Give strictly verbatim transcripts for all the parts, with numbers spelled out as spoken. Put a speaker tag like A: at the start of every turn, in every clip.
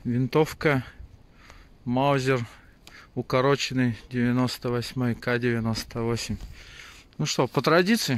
A: Винтовка Маузер укороченный девяносто восемь К девяносто восемь. Ну что, по традиции.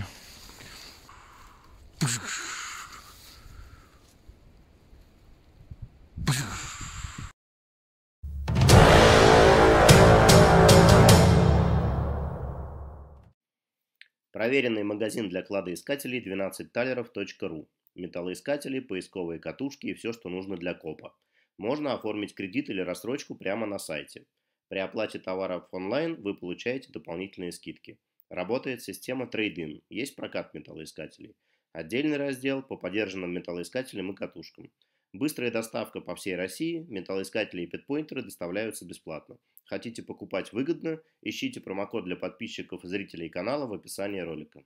B: Проверенный магазин для кладоискателей двенадцать талеров точка ру. Металлоискатели, поисковые катушки и все, что нужно для копа. Можно оформить кредит или рассрочку прямо на сайте. При оплате товаров онлайн вы получаете дополнительные скидки. Работает система трейд-ин, есть прокат металлоискателей. Отдельный раздел по подержанным металлоискателям и катушкам. Быстрая доставка по всей России, металлоискатели и петпоинтеры доставляются бесплатно. Хотите покупать выгодно? Ищите промокод для подписчиков и зрителей канала в описании ролика.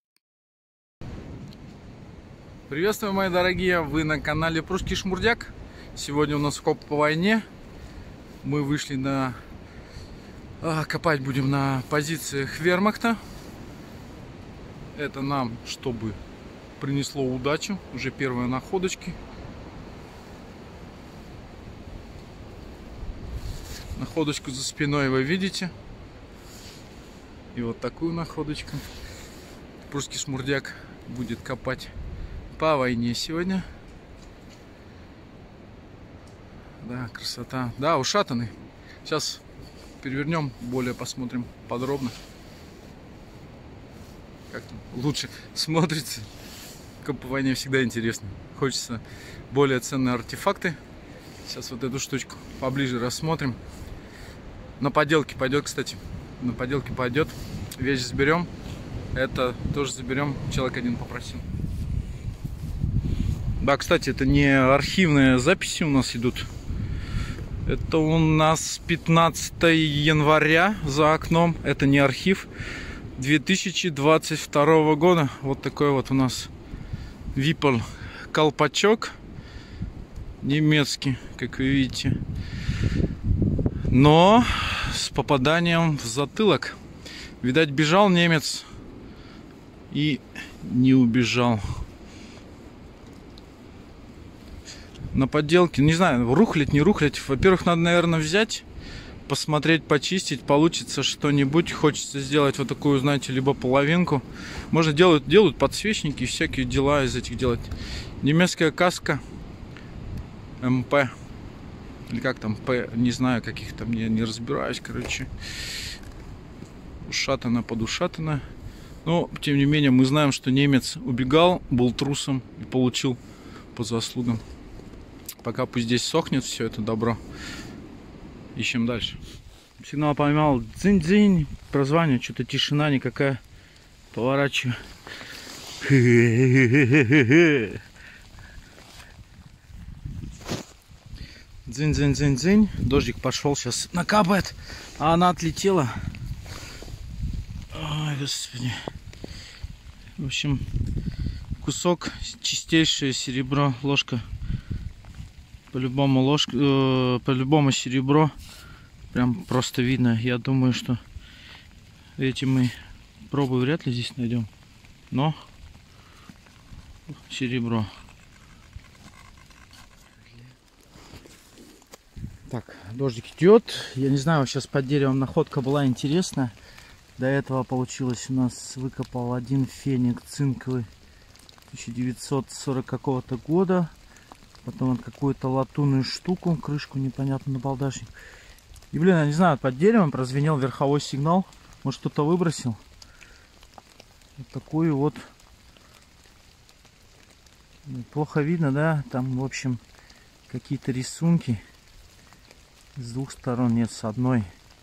A: Приветствую, мои дорогие! Вы на канале Прусский Шмурдяк. Сегодня у нас коп по войне. Мы вышли на... А, копать будем на позициях вермахта. Это нам, чтобы принесло удачу. Уже первые находочки. Находочку за спиной вы видите. И вот такую находочку. Прусский Шмурдяк будет копать по войне сегодня. Да, красота. Да, ушатанный. Сейчас перевернем, более посмотрим подробно. Как там лучше смотрится. Коп по войне всегда интересно. Хочется более ценные артефакты. Сейчас вот эту штучку поближе рассмотрим. На поделке пойдет, кстати. На поделке пойдет. Вещь заберем. Это тоже заберем. Человек один попросил. Да, кстати, это не архивные записи у нас идут. Это у нас пятнадцатое января за окном. Это не архив. две тысячи двадцать второго года. Вот такой вот у нас Випл колпачок. Немецкий, как вы видите. Но с попаданием в затылок. Видать, бежал немец и не убежал. На подделке, не знаю, рухлить, не рухлить. Во-первых, надо, наверное, взять, посмотреть, почистить. Получится что-нибудь. Хочется сделать вот такую, знаете, либо половинку. Можно делать, делают подсвечники, всякие дела из этих делать. Немецкая каска эм пэ. Или как там, П, не знаю, каких там, я не разбираюсь, короче. Ушатана, подушатана. Но, тем не менее, мы знаем, что немец убегал, был трусом и получил по заслугам. Пока пусть здесь сохнет все это добро. Ищем дальше. Сигнал поймал. Дзынь-дзынь. Прозвание, что-то тишина никакая. Поворачиваю. Дзынь-дзынь-дзынь-дзынь. Дождик пошел, сейчас накапает. А она отлетела. Ой, господи. В общем, кусок, чистейшее серебро, ложка. По-любому ложка, э, по-любому серебро. Прям просто видно. Я думаю, что эти мы пробы вряд ли здесь найдем. Но серебро. Так, дождик идет. Я не знаю, сейчас под деревом находка была интересная. До этого получилось у нас, выкопал один феник цинковый тысяча девятьсот сорок какого-то года. Потом вот какую-то латунную штуку, крышку непонятно на балдашник. И, блин, я не знаю, под деревом прозвенел верховой сигнал. Может, кто-то выбросил. Вот такую вот. Плохо видно, да? Там, в общем, какие-то рисунки. С двух сторон, нет, с одной.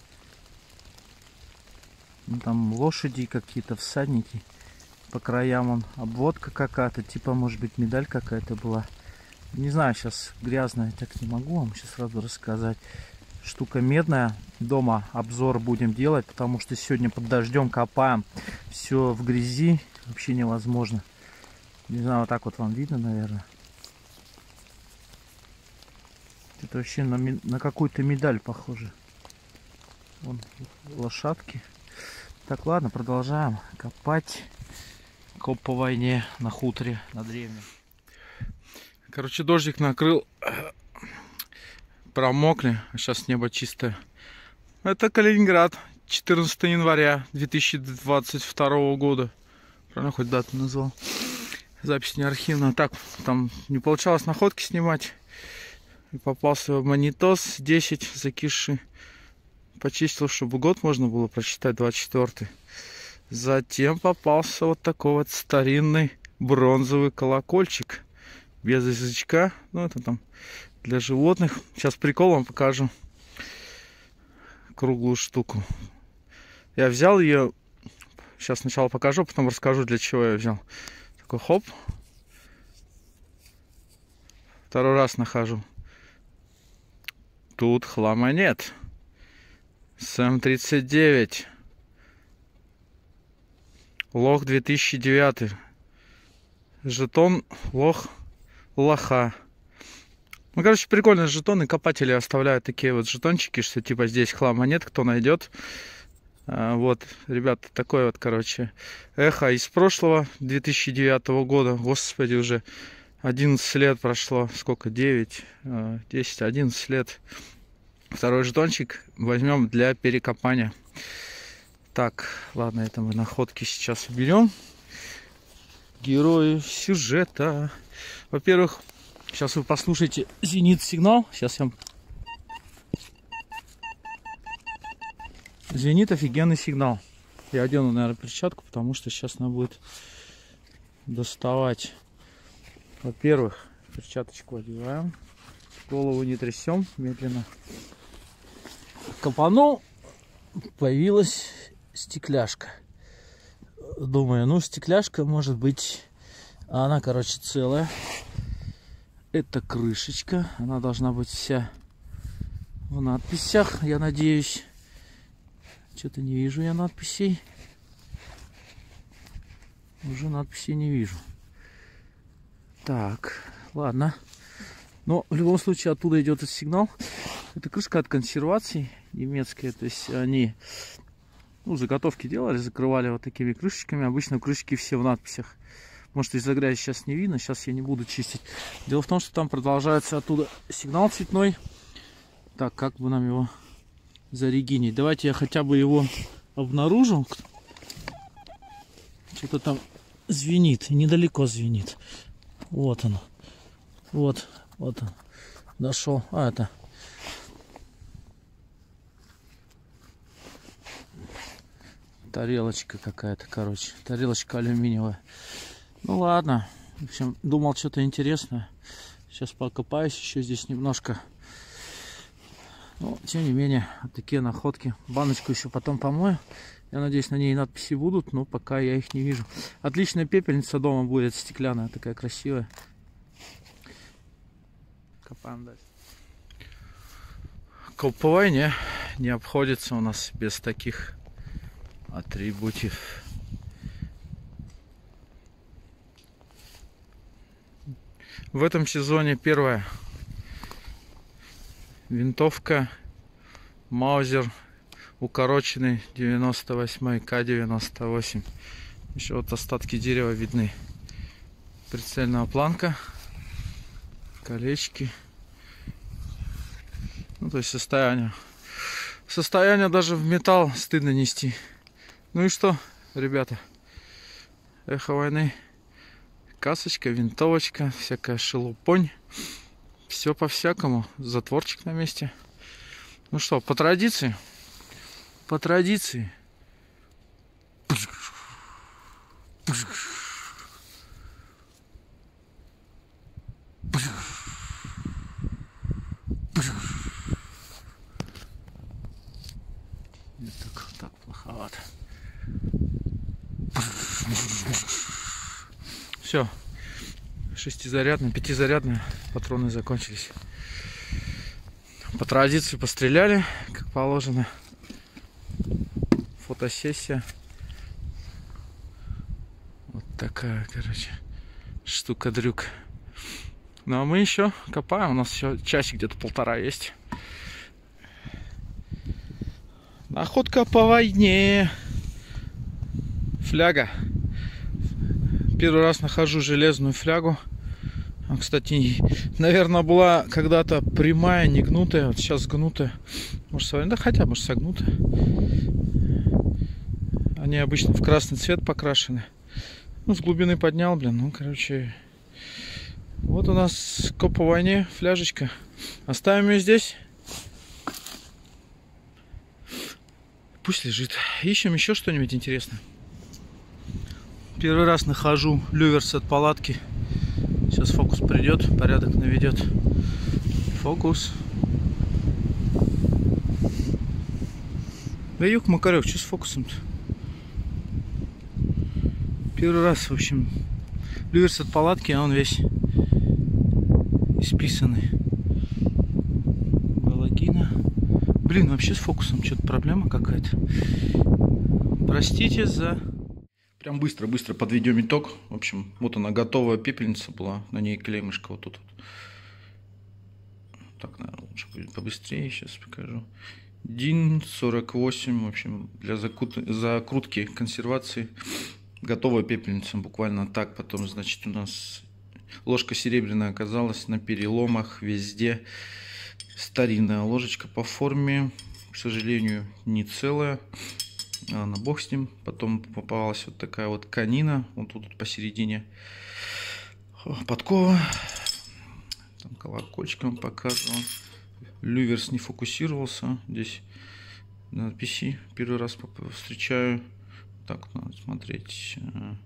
A: Ну, там лошади какие-то, всадники. По краям он обводка какая-то. Типа, может быть, медаль какая-то была. Не знаю, сейчас грязная, так не могу вам сейчас сразу рассказать. Штука медная. Дома обзор будем делать, потому что сегодня под дождем копаем. Все в грязи. Вообще невозможно. Не знаю, вот так вот вам видно, наверное. Это вообще на, на какую-то медаль похоже. Вон лошадки. Так, ладно, продолжаем копать. Коп по войне на хуторе, на древнем. Короче, дождик накрыл промокли, а сейчас небо чистое. Это Калининград, четырнадцатое января две тысячи двадцать второго года. Правильно хоть дату назвал? Запись не архивная. Так, там не получалось находки снимать. Попался в Монитос десять закисший. Почистил, чтобы год можно было прочитать, двадцать четвёртый. Затем попался вот такой вот старинный бронзовый колокольчик. Без язычка. Ну, это там для животных. Сейчас прикол вам покажу. Круглую штуку. Я взял ее. Сейчас сначала покажу, потом расскажу, для чего я взял. Такой хоп. Второй раз нахожу. Тут хлама нет. Сэм тридцать девять. Лох две тысячи девятый. Жетон лох лоха. Ну, короче, прикольные жетоны. Копатели оставляют такие вот жетончики, что типа здесь хлама нет, кто найдет. А, вот, ребята, такой вот, короче, эхо из прошлого две тысячи девятого года. Господи, уже одиннадцать лет прошло. Сколько? девять, десять, одиннадцать лет. Второй жетончик возьмем для перекопания. Так, ладно, это мы находки сейчас уберем. Герои сюжета. Во-первых, сейчас вы послушаете зенит-сигнал. Сейчас я... Звенит офигенный сигнал. Я одену, наверное, перчатку, потому что сейчас надо будет доставать. Во-первых, перчаточку одеваем. Голову не трясем медленно. Копанул. Появилась стекляшка. Думаю, ну стекляшка может быть... Она, короче, целая. Это крышечка. Она должна быть вся в надписях, я надеюсь. Что-то не вижу я надписей. Уже надписей не вижу. Так, ладно. Но в любом случае оттуда идет этот сигнал. Это крышка от консервации немецкая. То есть они, ну, заготовки делали, закрывали вот такими крышечками. Обычно крышечки все в надписях. Может, из-за грязи сейчас не видно. Сейчас я не буду чистить. Дело в том, что там продолжается оттуда сигнал цветной. Так, как бы нам его зарегинить? Давайте я хотя бы его обнаружу. Что-то там звенит. Недалеко звенит. Вот он. Вот. Вот он. Нашел. А, это... Тарелочка какая-то, короче. Тарелочка алюминиевая. Ну ладно. В общем, думал что-то интересное. Сейчас покопаюсь еще здесь немножко. Но, тем не менее, вот такие находки. Баночку еще потом помою. Я надеюсь, на ней надписи будут, но пока я их не вижу. Отличная пепельница дома будет, стеклянная, такая красивая. Копаем дальше. Копание не обходится у нас без таких атрибутов. В этом сезоне первая винтовка Маузер укороченный девяносто восемь К девяносто восемь. Еще вот остатки дерева видны. Прицельная планка, колечки. Ну, то есть состояние. Состояние даже в металл стыдно нести. Ну и что, ребята? Эхо войны. Касочка, винтовочка, всякая шелупонь. Все по-всякому. Затворчик на месте. Ну что, по традиции. По традиции. Так, так плоховато. Все. Шестизарядные, пятизарядные патроны закончились. По традиции постреляли, как положено. Фотосессия. Вот такая, короче, штука-дрюк. Ну а мы еще копаем. У нас еще часик, где-то полтора есть. Находка по войне. Фляга. Первый раз нахожу железную флягу. А, кстати, наверное, была когда-то прямая, не гнутая. Вот сейчас гнутая. Может, современная? Да хотя, может, согнутая. Они обычно в красный цвет покрашены. Ну, с глубины поднял, блин. Ну, короче. Вот у нас коп по войне, фляжечка. Оставим ее здесь. Пусть лежит. Ищем еще что-нибудь интересное. Первый раз нахожу люверс от палатки. Сейчас фокус придет, порядок наведет. Фокус. Да юг Макарек, что с фокусом-то? Первый раз, в общем, люверс от палатки, а он весь исписанный. Балагина. Блин, вообще с фокусом что-то проблема какая-то. Простите за... Прям быстро-быстро подведем итог. В общем, вот она, готовая пепельница была. На ней клеймышко вот тут. Так, наверное, лучше будет побыстрее. Сейчас покажу. дин сорок восемь. В общем, для закут... закрутки консервации. Готовая пепельница. Буквально так. Потом, значит, у нас ложка серебряная оказалась на переломах везде. Старинная ложечка по форме. К сожалению, не целая. Ладно, бог с ним. Потом попалась вот такая вот канина. Вот тут посередине. Подкова. Там колокольчиком показывал. Люверс не фокусировался. Здесь надписи первый раз встречаю. Так, надо смотреть.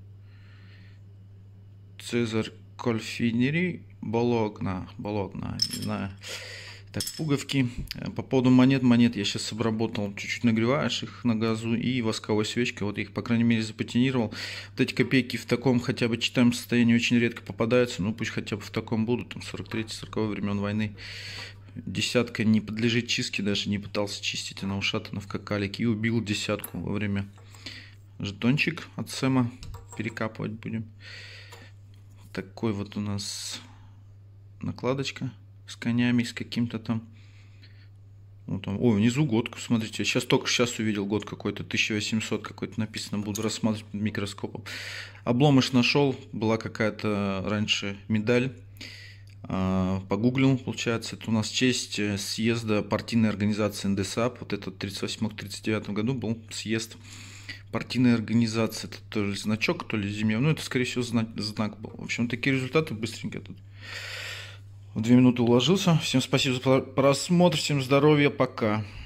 A: Цезарь Кольфинери. Бологна. Бологна. Не знаю. Так, пуговки. По поводу монет. Монет я сейчас обработал. Чуть-чуть нагреваешь их на газу и восковой свечкой. Вот их, по крайней мере, запатинировал. Вот эти копейки в таком хотя бы читаемом состоянии очень редко попадаются. Ну, пусть хотя бы в таком будут. Там сорок третий сороковой времен войны. Десятка не подлежит чистке. Даже не пытался чистить. Она ушатана в какалик. И убил десятку во время. Жетончик от Сэма. Перекапывать будем. Такой вот у нас накладочка. С конями, с каким-то там. Вот там. Ой, внизу год, смотрите. Сейчас только сейчас увидел год какой-то. тысяча восемьсот какой-то написано. Буду рассматривать под микроскопом. Обломыш нашел. Была какая-то раньше медаль. Погуглил, получается. Это у нас в честь съезда партийной организации эн дэ эс а пэ. Вот это в тридцать восьмом — тридцать девятом году был съезд партийной организации. Это то ли значок, то ли зимний. Ну, это, скорее всего, знак, знак был. В общем, такие результаты быстренько тут. В две минуты уложился. Всем спасибо за просмотр. Всем здоровья. Пока.